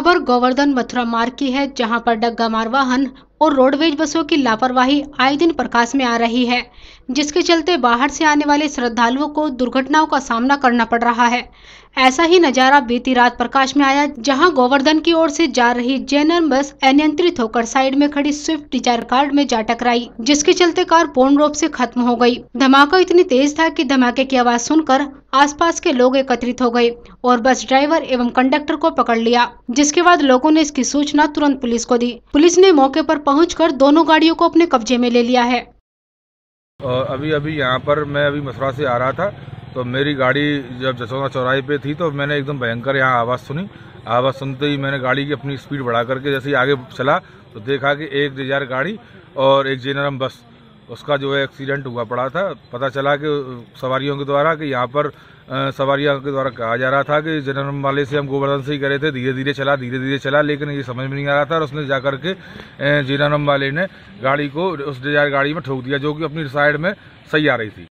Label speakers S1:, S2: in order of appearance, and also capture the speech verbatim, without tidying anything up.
S1: खबर गोवर्धन मथुरा मार्ग की है, जहां पर डग्गा मार वाहन और रोडवेज बसों की लापरवाही आए दिन प्रकाश में आ रही है, जिसके चलते बाहर से आने वाले श्रद्धालुओं को दुर्घटनाओं का सामना करना पड़ रहा है। ऐसा ही नजारा बीती रात प्रकाश में आया, जहां गोवर्धन की ओर से जा रही जेएनआर बस अनियंत्रित होकर साइड में खड़ी स्विफ्ट डिजायर कार में जा टकराई, जिसके चलते कार पूर्ण रूप से खत्म हो गई। धमाका इतनी तेज था कि धमाके की आवाज सुनकर आसपास के लोग एकत्रित हो गए और बस ड्राइवर एवं कंडक्टर को पकड़ लिया, जिसके बाद लोगों ने इसकी सूचना तुरंत पुलिस को दी। पुलिस ने मौके पर पहुंचकर दोनों गाड़ियों को अपने कब्जे में ले लिया है।
S2: और अभी अभी यहाँ पर मैं अभी मथुरा से आ रहा था, तो मेरी गाड़ी जब जसोदा चौराहे पे थी तो मैंने एकदम भयंकर यहाँ आवाज़ सुनी। आवाज़ सुनते ही मैंने गाड़ी की अपनी स्पीड बढ़ा करके जैसे ही आगे चला तो देखा कि एक डिजायर गाड़ी और एक जेएनआर बस, उसका जो है एक्सीडेंट हुआ पड़ा था। पता चला कि सवारियों के द्वारा कि यहाँ पर सवारियों के द्वारा कहा जा रहा था कि जेएनआर वाले से हम गोवर्धन से ही करे थे, धीरे धीरे चला धीरे धीरे चला, लेकिन ये समझ में नहीं आ रहा था और उसने जाकर के जेएनआर वाले ने गाड़ी को उस डिजायर गाड़ी में ठोक दिया, जो कि अपनी साइड में सही आ रही थी।